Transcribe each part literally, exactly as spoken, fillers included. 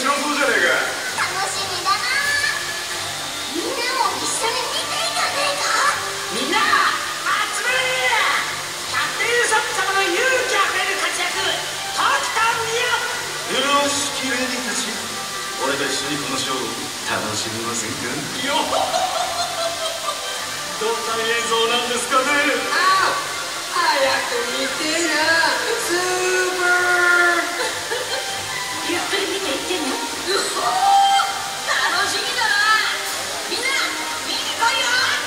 白そうじゃねえか。 楽しみだな。みんなも一緒に見ていかねえか。 みんな集まれ。キャプテンウソップ様の勇気あふれる活躍ときたんよ。 よし、キレディたち、俺と一緒にこのショーを楽しみませんか。よっどんな映像なんですかね。 ああ、早く見てえな。スーパーゆっくり見ていってね。うほー、楽しみだな。みんな見に来いよ。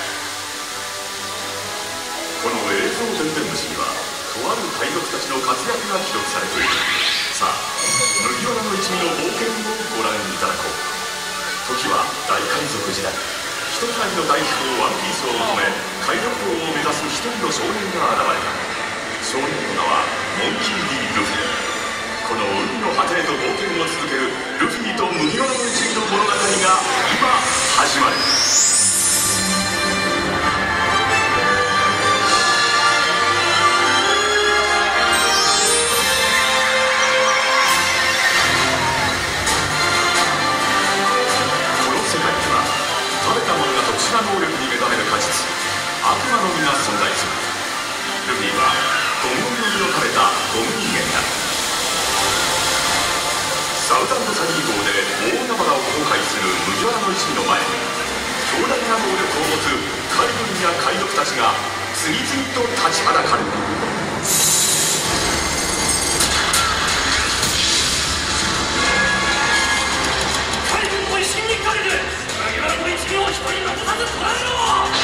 この映像伝伝虫にはとある海賊たちの活躍が記録されている。さあ、麦わらの一味の冒険をご覧いただこう。時は大海賊時代、人使いの大富豪ワンピースを求め海賊王を目指す一人の少年が現れた。少年の名はモンキー・ディ・ルフィ。この海の果てへと冒険を続けるルフィと麦わらの一味の物語が今始まる。能力に目覚める果実、悪魔の実が存在する。ルフィはゴムの実を食べたゴム人間だ。サウザンドサニー号で大海原を航海する麦わらの一味の前に、強大な能力を持つ海軍や海賊たちが次々と立ちはだかる。 海軍と一心にかけて麦わらの一味を一人残さず捕らえろ。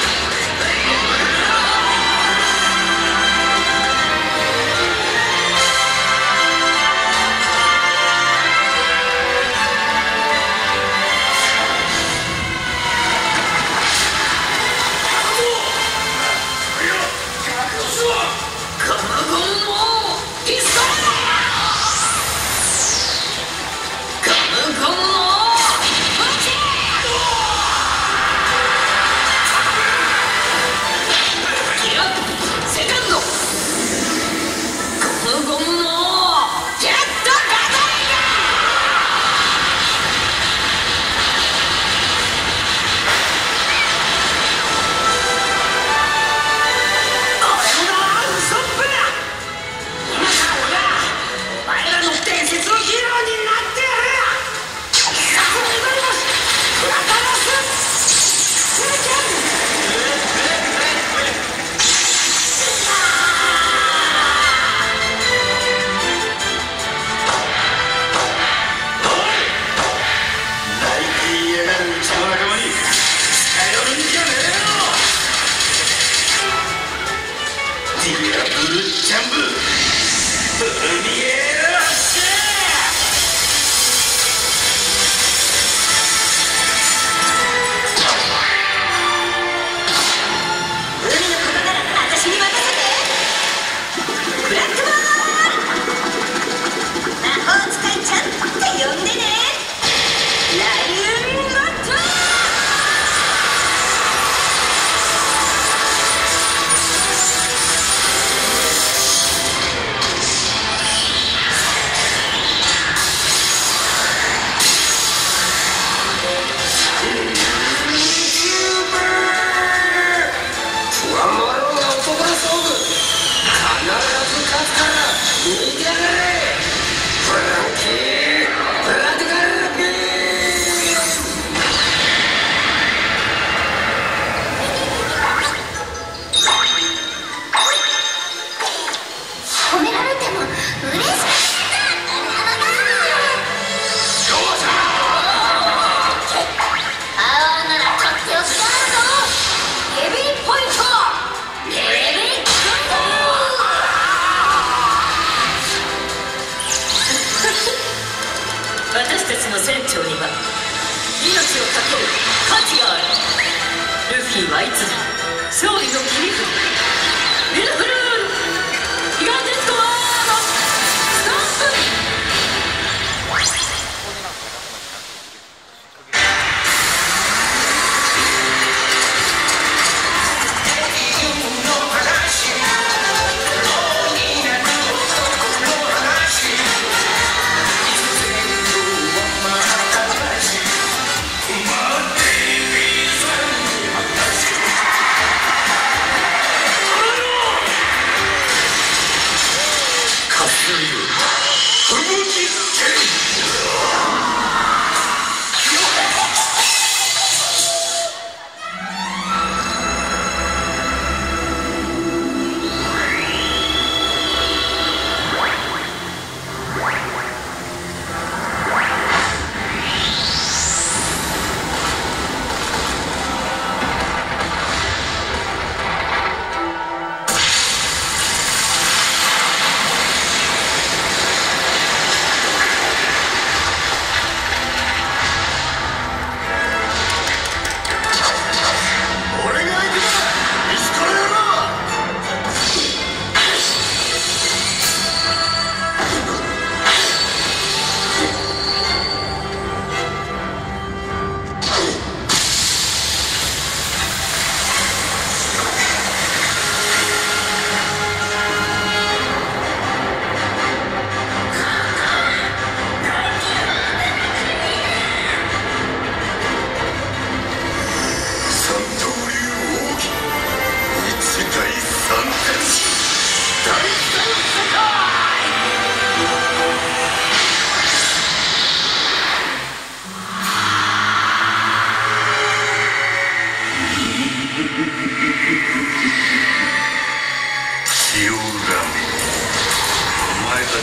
私たちの船長には命を懸ける価値がある。ルフィはいつだ勝利の切り札。ウルフルールギガテッドワードストップ。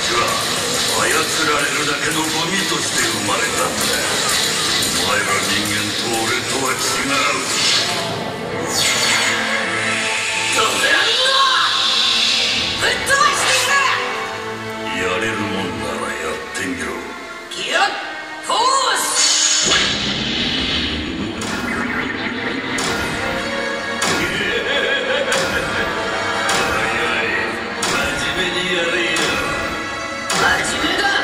は操られるだけのゴミとして生まれたんだ。お前ら人間と俺とは違う。 ドランゴぶっ飛ばしていく。 やれるもんならやってみろ。 ギアフォース。 真面目にやれよ。 真面目だ。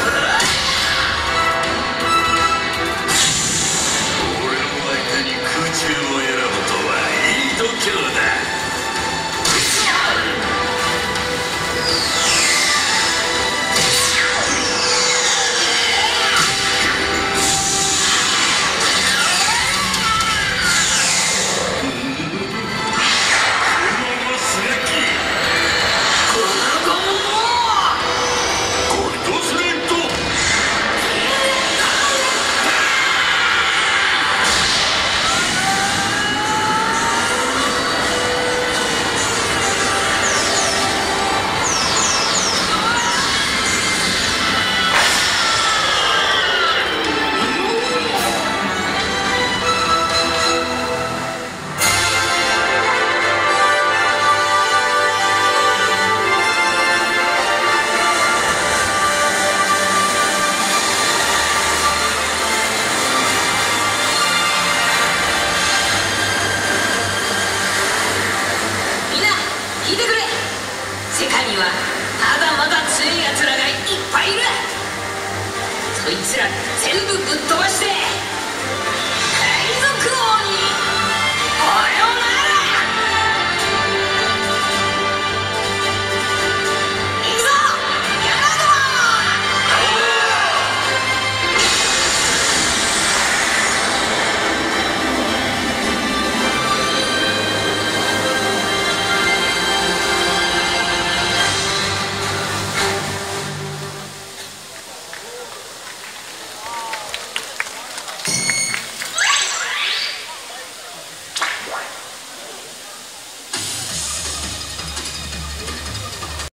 俺の相手に空中を選ぶとはいい度胸だ。 世界にはまだまだ強い奴らがいっぱいいる。そいつら全部ぶっ飛ばして